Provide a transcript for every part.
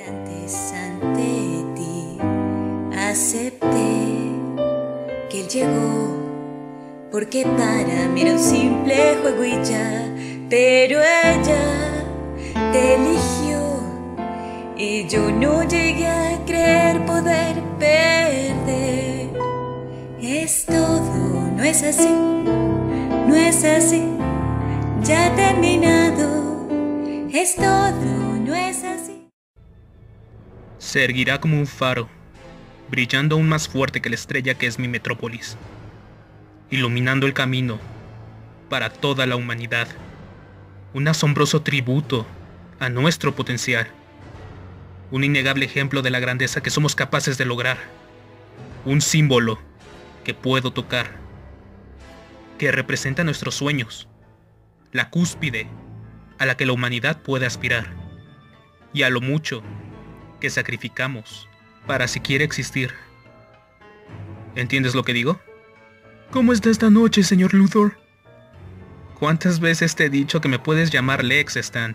instantes ante ti acepté que él llegó, porque para mí era un simple juego y ya, pero ella te eligió y yo no llegué a creer poder perder. Es todo, no es así, no es así, ya ha terminado. Es todo, no es así. Se erguirá como un faro, brillando aún más fuerte que la estrella que es mi metrópolis, iluminando el camino para toda la humanidad. Un asombroso tributo a nuestro potencial. Un innegable ejemplo de la grandeza que somos capaces de lograr. Un símbolo que puedo tocar, que representa nuestros sueños, la cúspide a la que la humanidad puede aspirar, y a lo mucho que sacrificamos para siquiera existir. ¿Entiendes lo que digo? ¿Cómo está esta noche, señor Luthor? ¿Cuántas veces te he dicho que me puedes llamar Lex, Stan?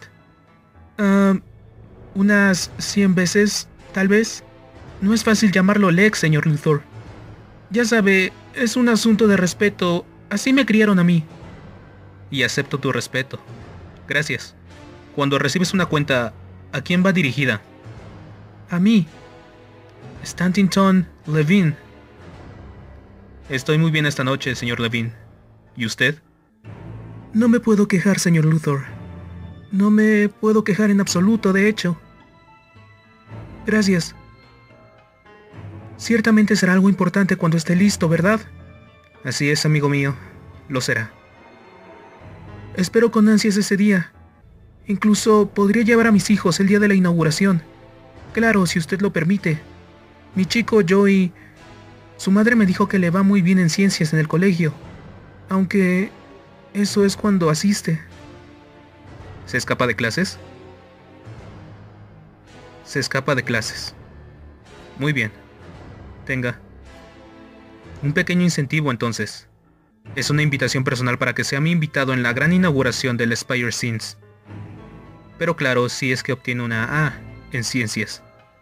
Unas 100 veces, tal vez. No es fácil llamarlo Lex, señor Luthor. Ya sabe, es un asunto de respeto. Así me criaron a mí. Y acepto tu respeto. Gracias. Cuando recibes una cuenta, ¿a quién va dirigida? A mí. Stanton Levine. Estoy muy bien esta noche, señor Levine. ¿Y usted? No me puedo quejar, señor Luthor. No me puedo quejar en absoluto, de hecho. Gracias. Ciertamente será algo importante cuando esté listo, ¿verdad? Así es, amigo mío. Lo será. Espero con ansias ese día. Incluso podría llevar a mis hijos el día de la inauguración. Claro, si usted lo permite. Mi chico Joey, su madre me dijo que le va muy bien en ciencias en el colegio. Aunque eso es cuando asiste. ¿Se escapa de clases? Se escapa de clases. Muy bien. Tenga. Un pequeño incentivo entonces. Es una invitación personal para que sea mi invitado en la gran inauguración del Spire Scenes. Pero claro, si es que obtiene una A en ciencias.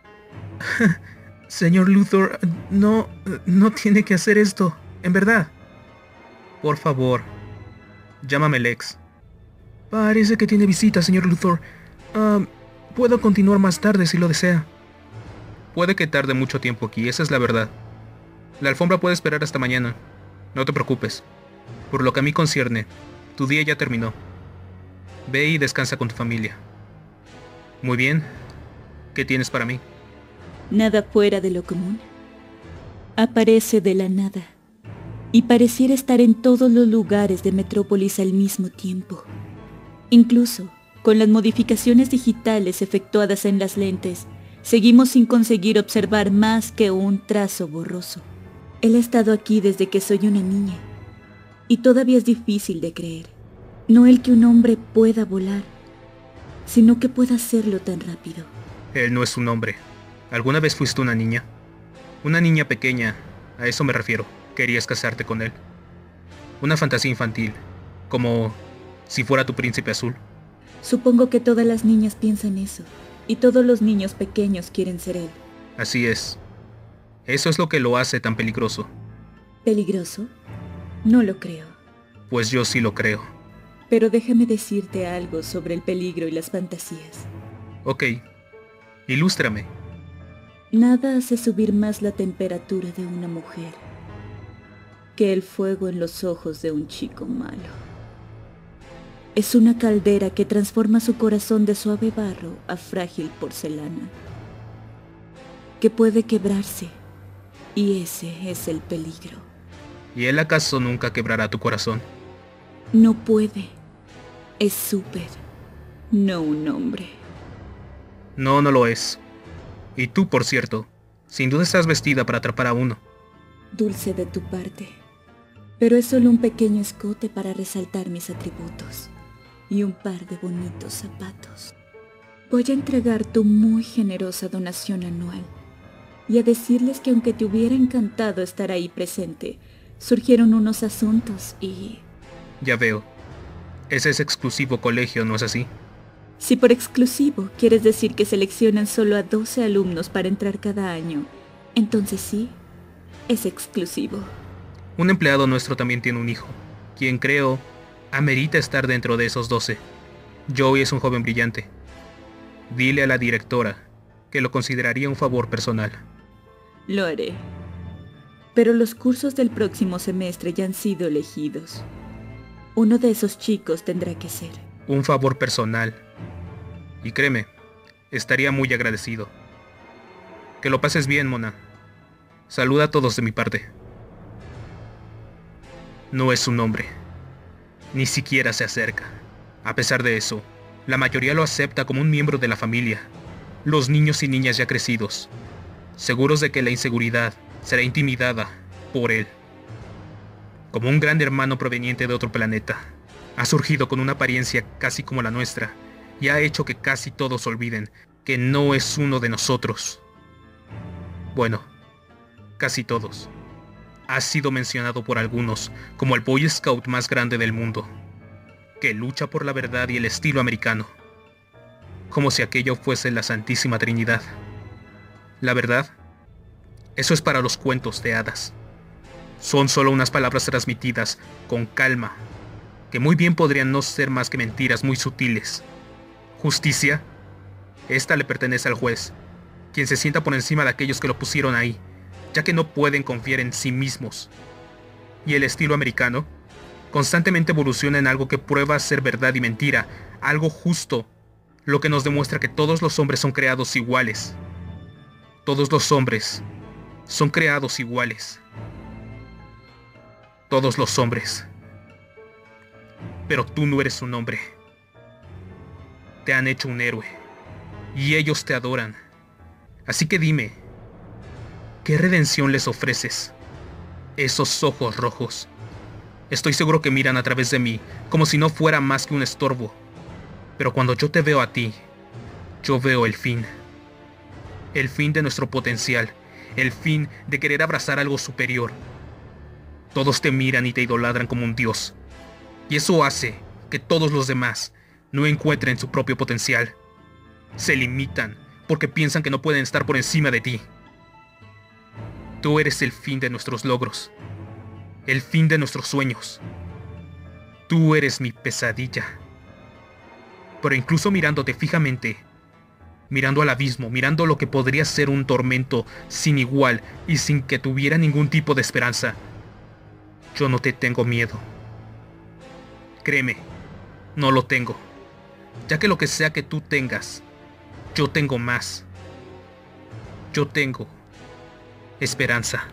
Señor Luthor, no tiene que hacer esto, en verdad. Por favor, llámame Lex. Parece que tiene visita, señor Luthor. Puedo continuar más tarde si lo desea. Puede que tarde mucho tiempo aquí, esa es la verdad. La alfombra puede esperar hasta mañana. No te preocupes. Por lo que a mí concierne, tu día ya terminó. Ve y descansa con tu familia. Muy bien. ¿Qué tienes para mí? Nada fuera de lo común. Aparece de la nada y pareciera estar en todos los lugares de Metrópolis al mismo tiempo. Incluso, con las modificaciones digitales efectuadas en las lentes, seguimos sin conseguir observar más que un trazo borroso. Él ha estado aquí desde que soy una niña, y todavía es difícil de creer. No el que un hombre pueda volar, sino que pueda hacerlo tan rápido. Él no es un hombre. ¿Alguna vez fuiste una niña? Una niña pequeña, a eso me refiero. Querías casarte con él. Una fantasía infantil, como si fuera tu príncipe azul. Supongo que todas las niñas piensan eso, y todos los niños pequeños quieren ser él. Así es. Eso es lo que lo hace tan peligroso. ¿Peligroso? No lo creo. Pues yo sí lo creo. Pero déjame decirte algo sobre el peligro y las fantasías. Ok. Ilústrame. Nada hace subir más la temperatura de una mujer que el fuego en los ojos de un chico malo. Es una caldera que transforma su corazón de suave barro a frágil porcelana, que puede quebrarse, y ese es el peligro. ¿Y él acaso nunca quebrará tu corazón? No puede. Es súper, no un hombre. No, no lo es. Y tú, por cierto, sin duda estás vestida para atrapar a uno. Dulce de tu parte, pero es solo un pequeño escote para resaltar mis atributos y un par de bonitos zapatos. Voy a entregar tu muy generosa donación anual y a decirles que aunque te hubiera encantado estar ahí presente, surgieron unos asuntos y... Ya veo. Ese es exclusivo colegio, ¿no es así? Si por exclusivo quieres decir que seleccionan solo a 12 alumnos para entrar cada año, entonces sí, es exclusivo. Un empleado nuestro también tiene un hijo, quien creo amerita estar dentro de esos 12. Joey es un joven brillante. Dile a la directora que lo consideraría un favor personal. Lo haré. Pero los cursos del próximo semestre ya han sido elegidos. Uno de esos chicos tendrá que ser. Un favor personal. Y créeme, estaría muy agradecido. Que lo pases bien, Mona. Saluda a todos de mi parte. No es un hombre. Ni siquiera se acerca. A pesar de eso, la mayoría lo acepta como un miembro de la familia. Los niños y niñas ya crecidos, seguros de que la inseguridad será intimidada por él. Como un gran hermano proveniente de otro planeta, ha surgido con una apariencia casi como la nuestra y ha hecho que casi todos olviden que no es uno de nosotros. Bueno, casi todos. Ha sido mencionado por algunos como el Boy Scout más grande del mundo, que lucha por la verdad y el estilo americano, como si aquello fuese la Santísima Trinidad. La verdad, eso es para los cuentos de hadas. Son solo unas palabras transmitidas con calma, que muy bien podrían no ser más que mentiras muy sutiles. Justicia, esta le pertenece al juez, quien se sienta por encima de aquellos que lo pusieron ahí, ya que no pueden confiar en sí mismos. Y el estilo americano constantemente evoluciona en algo que prueba ser verdad y mentira, algo justo, lo que nos demuestra que todos los hombres son creados iguales. Todos los hombres son creados iguales. Todos los hombres. Pero tú no eres un hombre. Te han hecho un héroe, y ellos te adoran. Así que dime, ¿qué redención les ofreces? Esos ojos rojos. Estoy seguro que miran a través de mí, como si no fuera más que un estorbo. Pero cuando yo te veo a ti, yo veo el fin. El fin de nuestro potencial. El fin de querer abrazar algo superior. Todos te miran y te idolatran como un dios. Y eso hace que todos los demás no encuentren su propio potencial. Se limitan porque piensan que no pueden estar por encima de ti. Tú eres el fin de nuestros logros. El fin de nuestros sueños. Tú eres mi pesadilla. Pero incluso mirándote fijamente, mirando al abismo, mirando lo que podría ser un tormento sin igual y sin que tuviera ningún tipo de esperanza, yo no te tengo miedo. Créeme, no lo tengo, ya que lo que sea que tú tengas, yo tengo más. Yo tengo esperanza.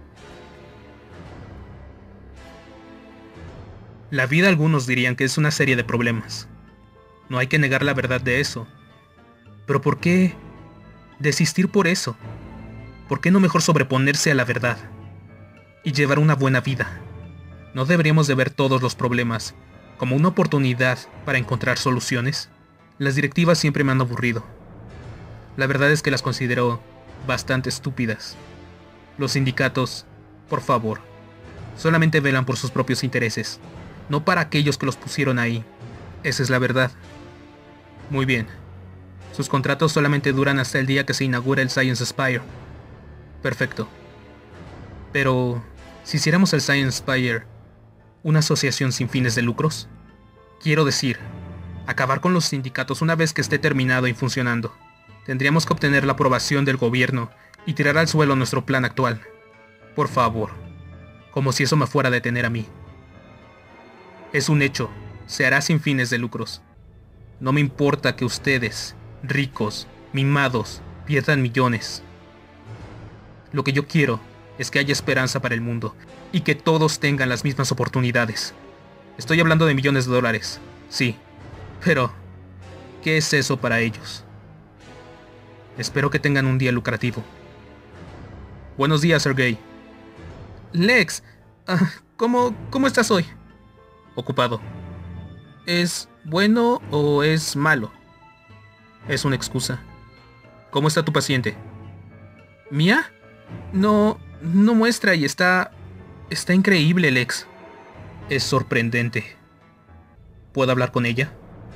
La vida, algunos dirían que es una serie de problemas. No hay que negar la verdad de eso. Pero ¿por qué desistir por eso? ¿Por qué no mejor sobreponerse a la verdad y llevar una buena vida? ¿No deberíamos de ver todos los problemas como una oportunidad para encontrar soluciones? Las directivas siempre me han aburrido. La verdad es que las considero bastante estúpidas. Los sindicatos, por favor, solamente velan por sus propios intereses, no para aquellos que los pusieron ahí. Esa es la verdad. Muy bien. Sus contratos solamente duran hasta el día que se inaugura el Science Spire. Perfecto. Pero, si hiciéramos el Science Spire una asociación sin fines de lucros, quiero decir, acabar con los sindicatos una vez que esté terminado y funcionando, tendríamos que obtener la aprobación del gobierno y tirar al suelo nuestro plan actual. Por favor, como si eso me fuera a detener a mí. Es un hecho, se hará sin fines de lucros. No me importa que ustedes, ricos, mimados, pierdan millones. Lo que yo quiero es que haya esperanza para el mundo y que todos tengan las mismas oportunidades. Estoy hablando de millones de dólares, sí, pero ¿qué es eso para ellos? Espero que tengan un día lucrativo. Buenos días, Sergey. Lex, ¿cómo estás hoy? Ocupado. ¿Es bueno o es malo? Es una excusa. ¿Cómo está tu paciente? ¿Mía? No muestra y está increíble, Lex. Es sorprendente. ¿Puedo hablar con ella?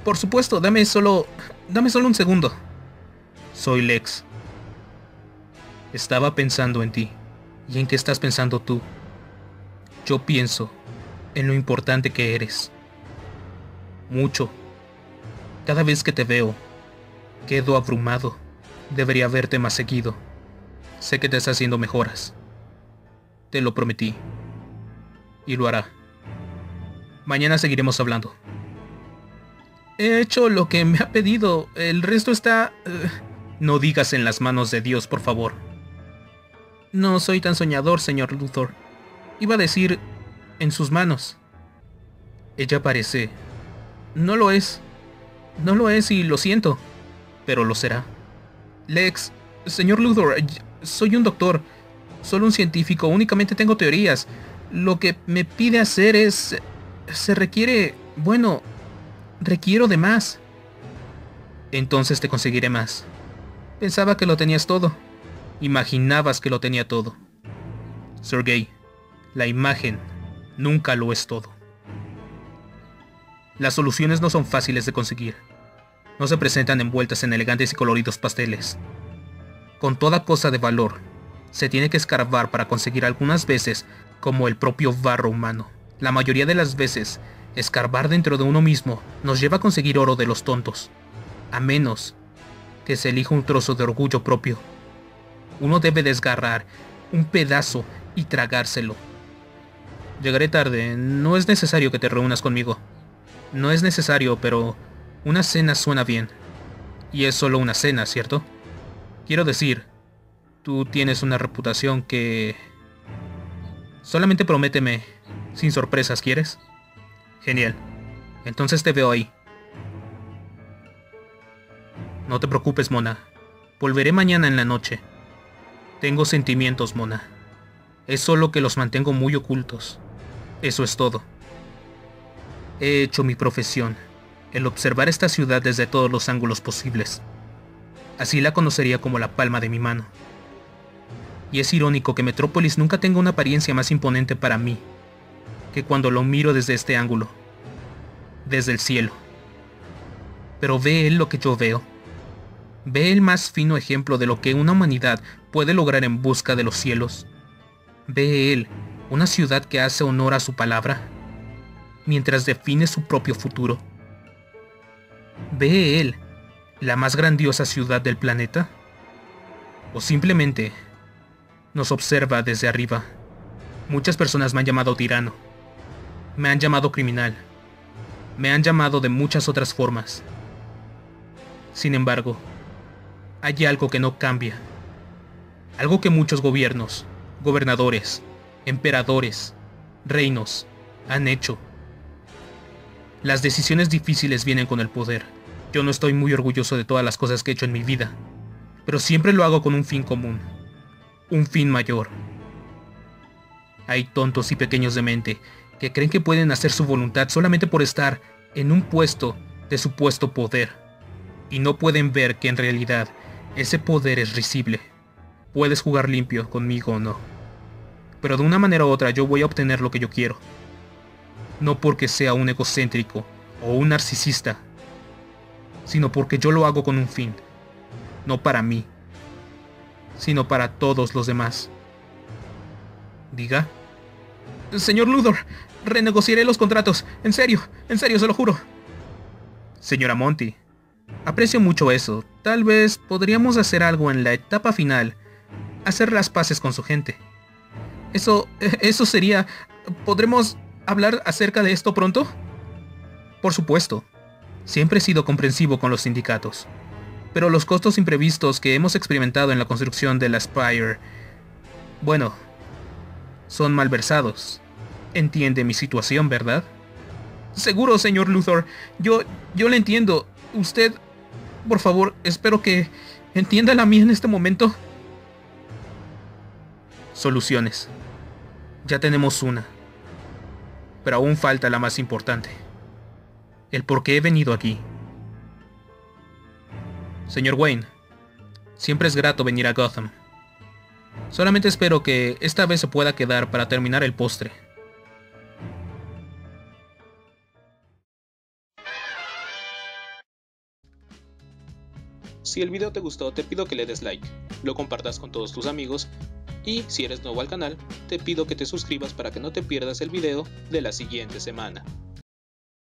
Por supuesto, dame solo un segundo. Soy Lex. Estaba pensando en ti. ¿Y en qué estás pensando tú? Yo pienso en lo importante que eres. Mucho. Cada vez que te veo, quedo abrumado. Debería verte más seguido. Sé que te estás haciendo mejoras. Te lo prometí. Y lo hará. Mañana seguiremos hablando. He hecho lo que me ha pedido. El resto está... No digas en las manos de Dios, por favor. No soy tan soñador, señor Luthor. Iba a decir... en sus manos. Ella parece... No lo es. No lo es y lo siento. Pero lo será. Lex, señor Luthor, soy un doctor. Solo un científico, únicamente tengo teorías. Lo que me pide hacer es... Se requiere... Bueno... Requiero de más. Entonces te conseguiré más. Pensaba que lo tenías todo. Imaginabas que lo tenía todo. Sergei, la imagen nunca lo es todo. Las soluciones no son fáciles de conseguir. No se presentan envueltas en elegantes y coloridos pasteles. Con toda cosa de valor, se tiene que escarbar para conseguir algunas veces como el propio barro humano. La mayoría de las veces, escarbar dentro de uno mismo nos lleva a conseguir oro de los tontos, a menos que se elija un trozo de orgullo propio. Uno debe desgarrar un pedazo y tragárselo. Llegaré tarde, no es necesario que te reúnas conmigo. No es necesario, pero una cena suena bien. Y es solo una cena, ¿cierto? Quiero decir, tú tienes una reputación que... Solamente prométeme, sin sorpresas, ¿quieres? Genial. Entonces te veo ahí. No te preocupes, Mona. Volveré mañana en la noche. Tengo sentimientos, Mona. Es solo que los mantengo muy ocultos. Eso es todo. He hecho mi profesión, el observar esta ciudad desde todos los ángulos posibles. Así la conocería como la palma de mi mano. Y es irónico que Metrópolis nunca tenga una apariencia más imponente para mí que cuando lo miro desde este ángulo, desde el cielo. Pero ¿ve él lo que yo veo? ¿Ve el más fino ejemplo de lo que una humanidad puede lograr en busca de los cielos? ¿Ve él una ciudad que hace honor a su palabra, mientras define su propio futuro? ¿Ve él la más grandiosa ciudad del planeta? ¿O simplemente nos observa desde arriba? Muchas personas me han llamado tirano, me han llamado criminal, me han llamado de muchas otras formas. Sin embargo, hay algo que no cambia. Algo que muchos gobiernos, gobernadores, emperadores, reinos han hecho. Las decisiones difíciles vienen con el poder. Yo no estoy muy orgulloso de todas las cosas que he hecho en mi vida, pero siempre lo hago con un fin común, un fin mayor. Hay tontos y pequeños de mente que creen que pueden hacer su voluntad solamente por estar en un puesto de supuesto poder, y no pueden ver que en realidad ese poder es risible. Puedes jugar limpio conmigo o no, pero de una manera u otra yo voy a obtener lo que yo quiero. No porque sea un egocéntrico o un narcisista, sino porque yo lo hago con un fin, no para mí, sino para todos los demás. ¿Diga? Señor Luthor, renegociaré los contratos. En serio, se lo juro. Señora Monty, aprecio mucho eso. Tal vez podríamos hacer algo en la etapa final. Hacer las paces con su gente. Eso sería... ¿Podremos hablar acerca de esto pronto? Por supuesto. Siempre he sido comprensivo con los sindicatos. Pero los costos imprevistos que hemos experimentado en la construcción de la Spire... Bueno, son malversados. Entiende mi situación, ¿verdad? Seguro, señor Luthor. Yo le entiendo. Usted, por favor, espero que entienda la mía en este momento. Soluciones. Ya tenemos una. Pero aún falta la más importante. El por qué he venido aquí. Señor Wayne, siempre es grato venir a Gotham. Solamente espero que esta vez se pueda quedar para terminar el postre. Si el video te gustó, te pido que le des like, lo compartas con todos tus amigos y si eres nuevo al canal, te pido que te suscribas para que no te pierdas el video de la siguiente semana.